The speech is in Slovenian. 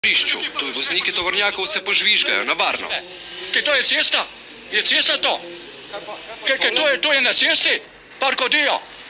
križišču. Tuj vozniki tovornjakov se požvižgajo na varnost. Kaj to je cesta? Je cesta to? Kaj to je na cesti? Parkodijo.